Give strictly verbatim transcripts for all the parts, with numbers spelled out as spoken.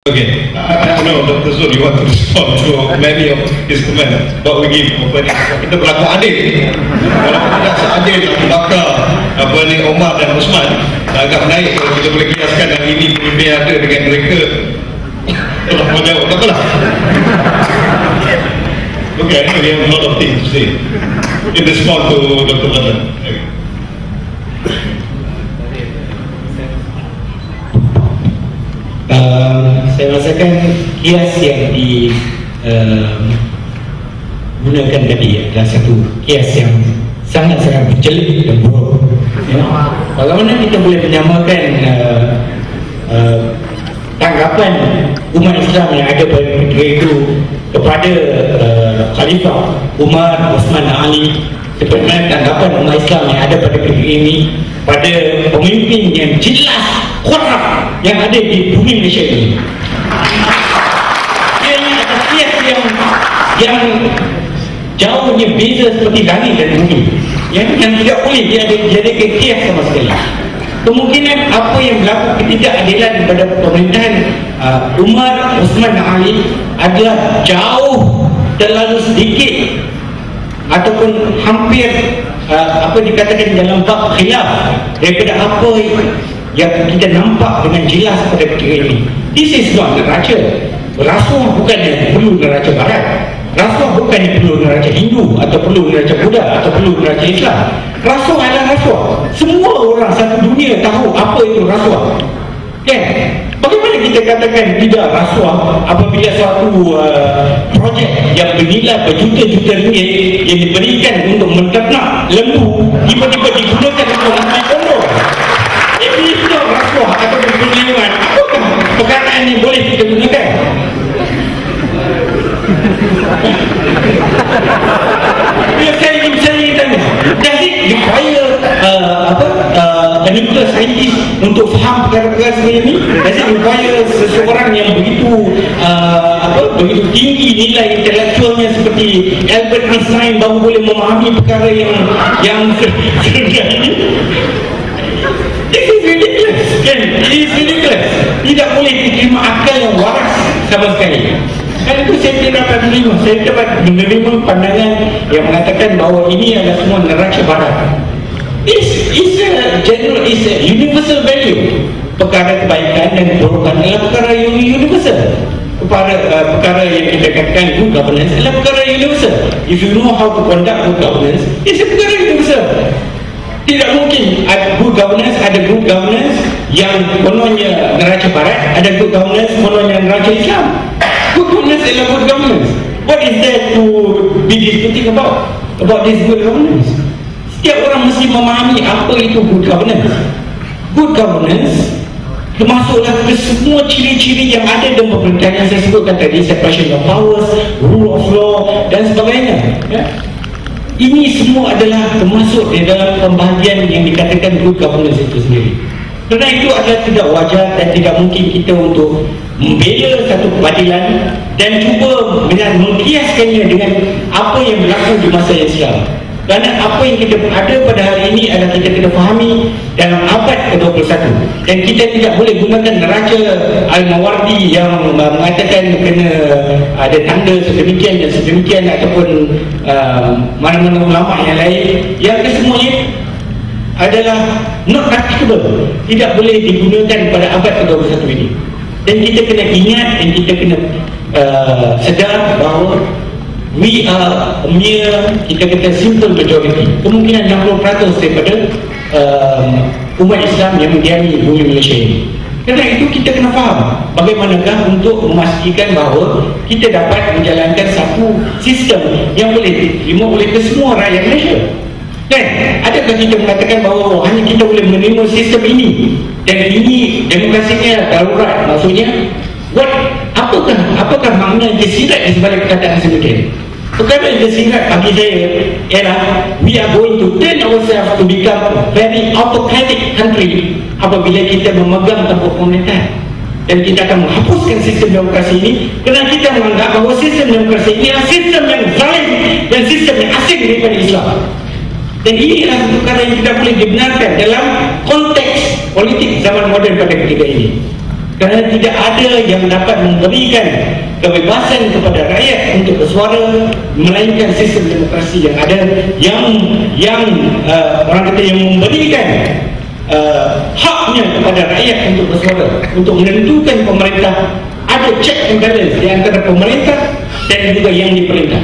Okay, I, I know Doctor Zul, you want to respond to many of his comments, but we give apa ni, kita berlaku adil. Kalau tidak seadil nak bakar apa ni Omar dan Osman, agak naik kalau kita boleh kiaskan yang ini pemimpin ada dengan mereka. Kalau mau jawab, tak apalah. Okay, I know we have a lot of things to say in response to Doctor London. Okay. Uh, saya rasakan kias yang digunakan uh, tadi adalah satu kias yang sangat-sangat berjelik dan buruk. Ya. Bagaimana kita boleh menyamakan uh, uh, tanggapan umat Islam yang ada pada ketika itu kepada uh, Khalifah Umar, Osman dan Ali, seperti mana tanggapan umat Islam yang ada pada ketika ini pada pemimpin yang jelas korup yang ada di bumi Malaysia ini. Ia adalah kias yang yang jauhnya beza seperti langit dan bumi, yang, yang tidak boleh dia ada dijadikan kias sama sekali. Kemungkinan apa yang berlaku ketidakadilan pada pemerintahan uh, Umar, Osman dan Ali adalah jauh terlalu sedikit ataupun hampir uh, apa dikatakan dalam bab khilaf daripada apa yang kita nampak dengan jelas pada ketika ini. This is not neraca. Rasuah bukannya perlu neraca barat, rasuah bukannya perlu neraca Hindu atau perlu neraca Buddha atau perlu neraca Islam. Rasuah adalah rasuah. Semua orang satu dunia tahu apa itu rasuah. Kan? Bagaimana kita katakan tidak rasuah apabila suatu uh, projek yang bernilai berjuta-juta ringgit yang diberikan untuk menternak lembu tiba-tiba digunakan untuk mengambil pondok? Ini tidak rasuah atau penyelenggaraan. Apakah perkataan yang boleh kita gunakan? Ya, saya ingin saya ingin tanya, does it require uh, apa uh, a nuclear scientist untuk faham perkara-perkara seperti ini? Does it require seseorang yang begitu uh, apa begitu tinggi nilai intelektualnya seperti Albert Einstein baru boleh memahami perkara yang yang sebenarnya ini? This is ridiculous, kan? It is ridiculous. Tidak boleh diterima akal yang waras sama sekali. Dan itu saya tidak dapat menerima. Saya dapat menerima pandangan yang mengatakan bahawa ini adalah semua neraca barat. This is a general, is a universal value. Perkara kebaikan dan keburukan adalah perkara yang universal. Perkara, uh, perkara yang kita katakan good governance adalah perkara universal. If you know how to conduct good governance, it's a perkara universal. Tidak mungkin ada good governance, ada good governance yang kononnya neraca barat, ada good governance kononnya neraca Islam. Good governance adalah good governance. What is there to be disputing about? About this good governance? Setiap orang mesti memahami apa itu good governance. Good governance termasuklah ke semua ciri-ciri yang ada dalam pemerintahan yang saya sebutkan tadi, separation of powers, rule of law dan sebagainya. Ya? Ini semua adalah termasuk di dalam pembahagian yang dikatakan good governance itu sendiri. Kerana itu adalah tidak wajar dan tidak mungkin kita untuk membela satu keadilan dan cuba mengkiaskannya dengan apa yang berlaku di masa yang silam. Kerana apa yang kita ada pada hari ini adalah kita kena fahami dalam abad ke dua puluh satu, dan kita tidak boleh gunakan neraca Al-Mawardi yang mengatakan kena ada tanda sedemikian dan sedemikian ataupun uh, mana-mana ulama yang lain yang kesemuanya adalah not practicable, tidak boleh digunakan pada abad ke dua puluh satu ini. Dan kita kena ingat dan kita kena uh, sedar bahawa we are a mere, kita kata simple majority, kemungkinan enam puluh peratus daripada uh, umat Islam yang mendiami bumi Malaysia ini. Kerana itu kita kena faham bagaimanakah untuk memastikan bahawa kita dapat menjalankan satu sistem yang boleh diterima oleh kesemua rakyat Malaysia. Kan? Adakah kita mengatakan bahawa hanya kita boleh menerima sistem ini dan ini demokrasinya darurat? Maksudnya what, apakah apakah makna tersirat di sebalik perkataan seperti perkara yang tersirat bagi saya ialah we are going to turn ourselves to become a very autocratic country apabila kita memegang tampuk pemerintahan, dan kita akan menghapuskan sistem demokrasi ini kerana kita menganggap bahawa sistem demokrasi ini adalah sistem yang zalim dan sistem yang asing daripada Islam. Dan ini adalah perkara yang tidak boleh dibenarkan dalam konteks politik zaman moden pada ketika ini. kerana tidak ada yang dapat memberikan kebebasan kepada rakyat untuk bersuara, melainkan sistem demokrasi yang ada yang yang uh, orang kata yang memberikan uh, haknya kepada rakyat untuk bersuara, untuk menentukan pemerintah. Ada check and balance di antara pemerintah dan juga yang diperintah.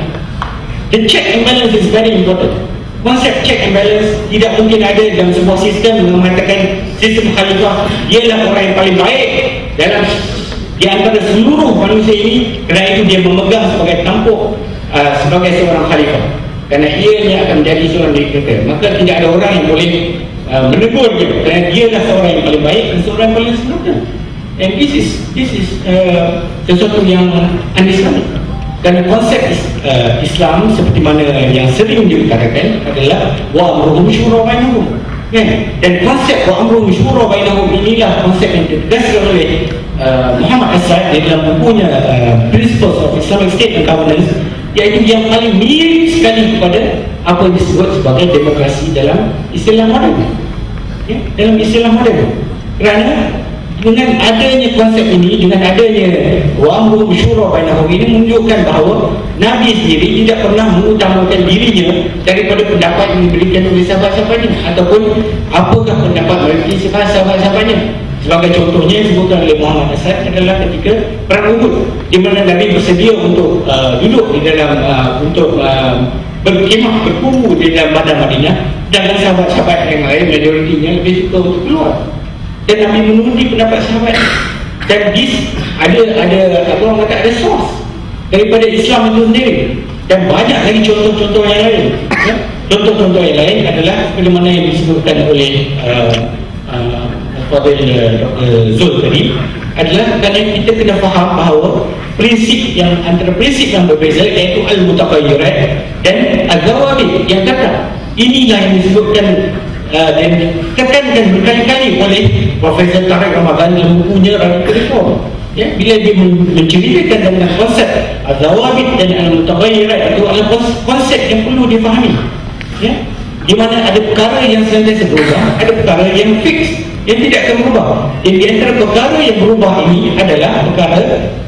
The check and balance is very important. Konsep check and balance tidak mungkin ada dalam sebuah sistem yang mengatakan sistem khalifah ialah orang yang paling baik dalam di antara seluruh manusia ini, kerana itu dia memegang sebagai tampuk uh, sebagai seorang khalifah, kerana ianya akan menjadi seorang diktator. Maka tidak ada orang yang boleh uh, menegur dia, kerana dia adalah seorang yang paling baik dan seorang yang paling sempurna. And this is this is uh, sesuatu yang un-Islamic. Kerana konsep uh, Islam seperti mana yang sering diutarakan adalah wa amruhum syura bainahum, kan? Dan konsep wa amruhum syura bainahum inilah konsep yang ditegaskan oleh uh, Muhammad Asad di dalam bukunya uh, Principles of Islamic State and Governance, iaitu yang paling mirip sekali kepada apa yang disebut sebagai demokrasi dalam istilah moden, ya? Dalam istilah moden. Kerana dengan adanya konsep ini, dengan adanya wa amruhum syura bainahum ini menunjukkan bahawa Nabi sendiri tidak pernah mengutamakan dirinya daripada pendapat yang diberikan oleh sahabat-sahabatnya ataupun apakah pendapat mereka sahabat-sahabatnya. Sebagai contohnya disebutkan oleh Muhammad Asad adalah ketika perang Uhud, di mana Nabi bersedia untuk uh, duduk di dalam uh, untuk uh, berkhemah, berkumpul di dalam Badar Madinah, dan sahabat-sahabat yang lain majoritinya lebih suka untuk keluar. Dan Nabi menuruti pendapat sahabat. Dan this ada ada apa orang kata ada source daripada Islam itu sendiri. Dan banyak lagi contoh-contoh yang lain, ya? Contoh-contoh yang lain adalah bagaimana yang disebutkan oleh uh, uh, Fadil Doktor Zul tadi, adalah kerana kita kena faham bahawa prinsip yang antara prinsip yang berbeza, iaitu al-mutaqayyirat dan al-zawabit yang kata. Inilah yang disebutkan Uh, dan ditekankan berkali-kali oleh Profesor Tariq Ramadan dalam bukunya Radical Reform, ya? Bila dia menceritakan tentang konsep al-zawabit dan al-mutaqayyirat, itu adalah konsep yang perlu difahami, ya? Di mana ada perkara yang sentiasa berubah, ada perkara yang fix, yang tidak akan berubah. Dan di antara perkara yang berubah ini adalah perkara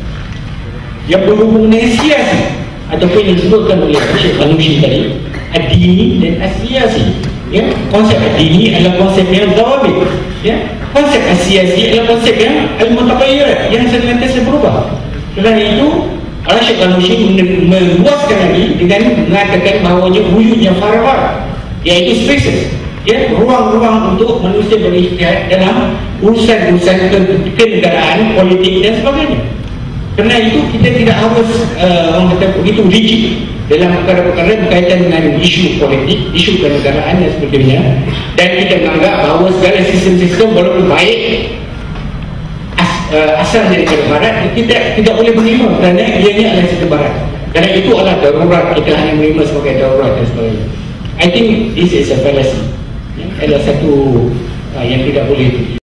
yang berhubung dengan siasi, ataupun yang disebutkan oleh Syekh Al-Nushi tadi, ad-dini dan as-siyasi. Ya, konsep ad-dini adalah konsep yang zawabit, ya. Konsep as-siyasi adalah konsep yang al-mutaqayyirat, yang sentiasa berubah. Kerana itu Syekh Al-Nushi meluaskan lagi dengan mengatakan bahawanya wujudnya faragat, iaitu spaces, ya, ruang-ruang untuk manusia berijtihad dalam urusan-urusan kenegaraan, politik dan sebagainya. Kerana itu kita tidak harus uh, orang kata begitu rigid dalam perkara-perkara berkaitan dengan isu politik, isu kenegaraan dan sebagainya, dan kita menganggap bahawa segala sistem-sistem walaupun baik as, uh, asal daripada barat, kita tidak boleh menerima kerana ianya adalah sistem barat. Kerana itu adalah darurat, kita hanya menerima sebagai darurat dan sebagainya. I think this is a fallacy, ya, adalah satu uh, yang tidak boleh